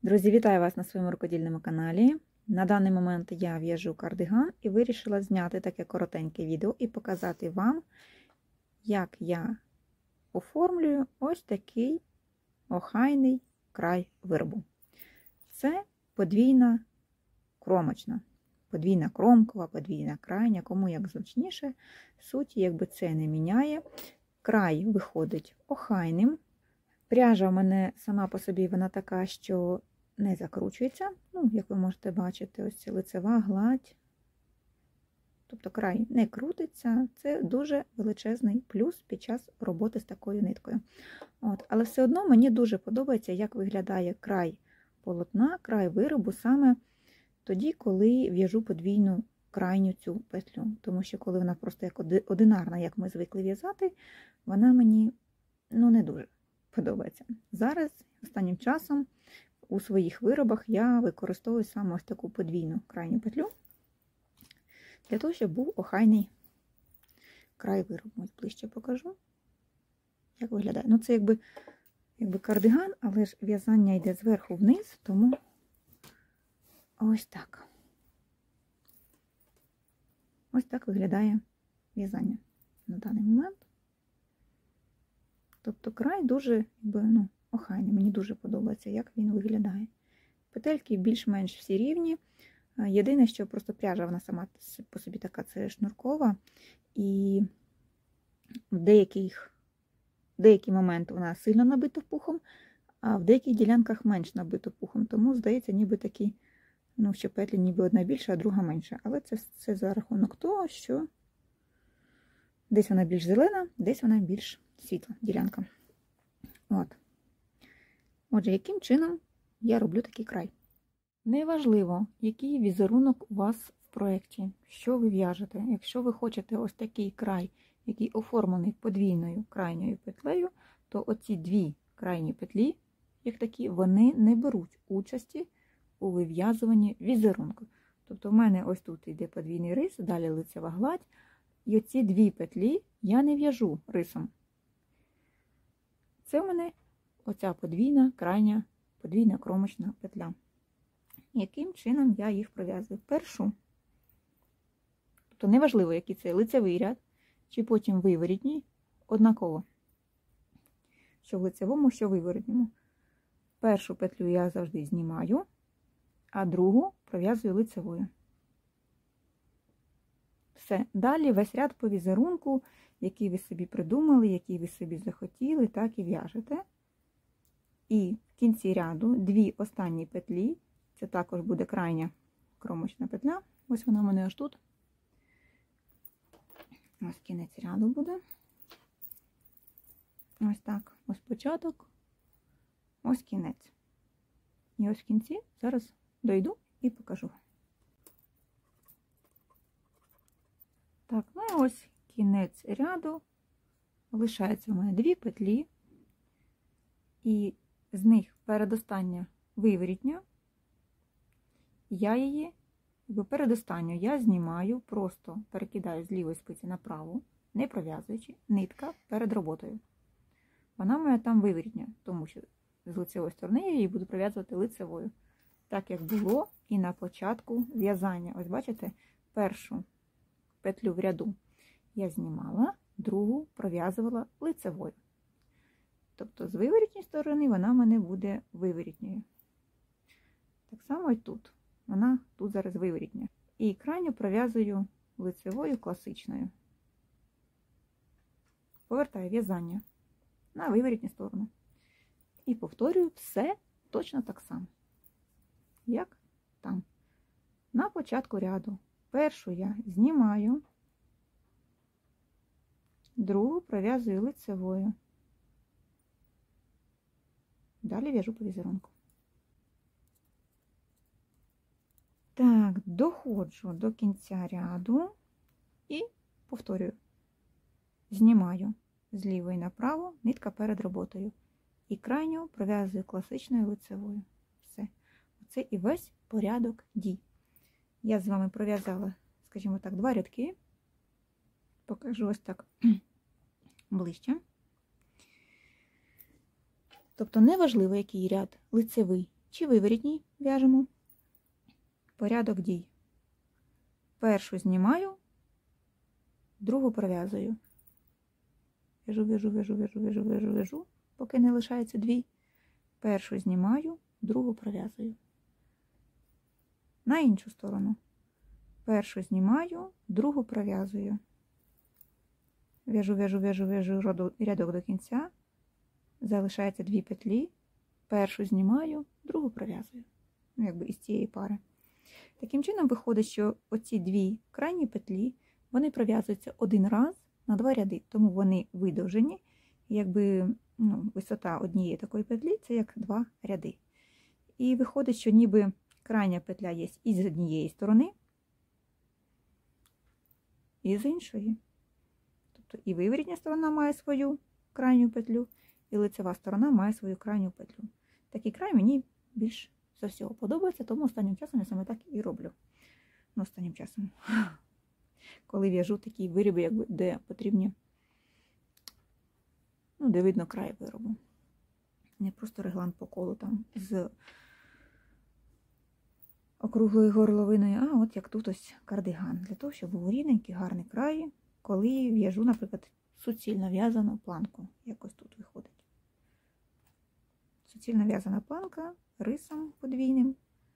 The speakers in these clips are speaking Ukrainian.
Друзі, вітаю вас на своєму рукодільному каналі. На даний момент я в'яжу кардиган і вирішила зняти таке коротеньке відео і показати вам, як я оформлюю ось такий охайний край виробу. Це подвійна кромочна, подвійна кромкова, подвійна крайня, кому як зручніше. Суть якби це не міняє. Край виходить охайним. Пряжа в мене сама по собі вона така, що не закручується. Ну, як ви можете бачити, ось лицева гладь. Тобто край не крутиться. Це дуже величезний плюс під час роботи з такою ниткою. Але все одно мені дуже подобається, як виглядає край полотна, край виробу саме тоді, коли в'яжу подвійну крайню цю петлю. Тому що коли вона просто як одинарна, як ми звикли в'язати, вона мені не дуже подобається. Зараз, останнім часом, у своїх виробах я використовую саме ось таку подвійну крайню петлю, для того, щоб був охайний край виробу. Ось ближче покажу, як виглядає. Це якби кардиган, але ж в'язання йде зверху вниз, тому ось так. Ось так виглядає в'язання на даний момент. Тобто край дуже охайний, мені дуже подобається, як він виглядає. Петельки більш-менш всі рівні. Єдине, що просто пряжа, вона сама по собі така, це шнуркова. І в деякий момент вона сильно набита пухом, а в деяких ділянках менш набита пухом. Тому, здається, ніби такі, що петлі ніби одна більша, а друга менша. Але це за рахунок того, що десь вона більш зелена, десь вона більш світла ділянка. Отже, яким чином я роблю такий край? Неважливо, який візерунок у вас в проєкті, що ви в'яжете. Якщо ви хочете ось такий край, який оформлений подвійною крайньою петлею, то оці дві крайні петлі, як такі, вони не беруть участі у вив'язуванні візерунку. Тобто в мене ось тут йде подвійний рис, далі лицева гладь, і оці дві петлі я не в'яжу рисом. Це у мене оця подвійна крайня, подвійна кромочна петля. Яким чином я їх пров'язую? Першу, тобто неважливо, який це лицевий ряд, чи потім виворітній, однаково. Що в лицевому, що в виворітньому. Першу петлю я завжди знімаю, а другу пров'язую лицевою. Все. Далі весь ряд по візерунку, який ви собі придумали, який ви собі захотіли, так і в'яжете. І в кінці ряду дві останні петлі, це також буде крайня кромочна петля. Ось вона в мене аж тут. Ось кінець ряду буде. Ось так. Ось початок, ось кінець. І ось в кінці зараз дойду і покажу. Так, ось кінець ряду. Лишається у мене дві петлі. І з них передостання виворітня. Я її, передостанню я знімаю, просто перекидаю з лівої спиці на праву, не пров'язуючи, нитка перед роботою. Вона в мене там виворітня, тому що з лицевої сторони я її буду пров'язувати лицевою. Так, як було і на початку в'язання. Ось бачите, першу петлю в ряду я знімала, другу пров'язувала лицевою. Тобто з виворітньої сторони вона в мене буде виворітньою. Так само і тут. Вона тут зараз виворітня. І крайню пров'язую лицевою класичною. Повертаю в'язання на виворітню сторону. І повторюю все точно так само, як там. На початку ряду першу я знімаю, другу пров'язую лицевою. Далі в'яжу по візерунку. Так, доходжу до кінця ряду і повторюю. Знімаю з лівої направо, нитка перед роботою. І крайню пров'язую класичною лицевою. Все. Оце і весь порядок дій. Я з вами пров'язала, скажімо так, два рядки. Покажу ось так ближче. Тобто неважливо, який ряд, лицевий чи виворітній в'яжемо. Порядок дій. Першу знімаю, другу пров'язую. В'яжу, поки не лишається 2. Першу знімаю, другу пров'язую. На іншу сторону. Першу знімаю, другу пров'язую. В'яжу рядок до кінця. Залишається 2 петлі. Першу знімаю, другу пров'язую. Якби із цієї пари. Таким чином виходить, що оці 2 крайні петлі, вони пров'язуються один раз на 2 ряди. Тому вони видовжені. Якби висота однієї такої петлі – це як 2 ряди. І виходить, що ніби крайня петля є і з однієї сторони, і з іншої. Тобто і виворітня сторона має свою крайню петлю, і лицева сторона має свою крайню петлю. Такий край мені більш за всього подобається, тому останнім часом я саме так і роблю. Останнім часом. Коли в'яжу такі вироби, якби, де потрібні, де видно край виробу. Не просто реглан по колу там з округлою горловиною, а от як тут ось кардиган. Для того, щоб був рівненький, гарний край, коли в'яжу, наприклад, суцільно в'язану планку. Якось тут виходить. Суцільно в'язана планка, рисом подвійним.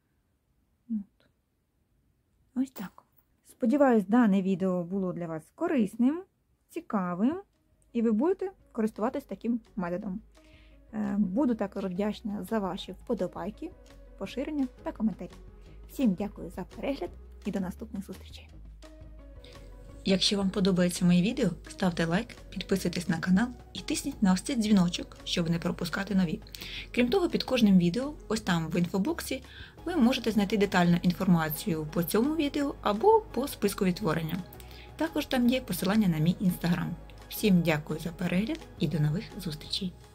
Ось так. Сподіваюсь, дане відео було для вас корисним, цікавим, і ви будете користуватись таким методом. Буду також вдячна за ваші вподобайки, поширення та коментарі. Всім дякую за перегляд і до наступних зустрічей. Якщо вам подобається моє відео, ставте лайк, підписуйтесь на канал і тисніть на ось цей дзвіночок, щоб не пропускати нові. Крім того, під кожним відео, ось там в інфобоксі, ви можете знайти детальну інформацію по цьому відео або по списку відтворення. Також там є посилання на мій інстаграм. Всім дякую за перегляд і до нових зустрічей!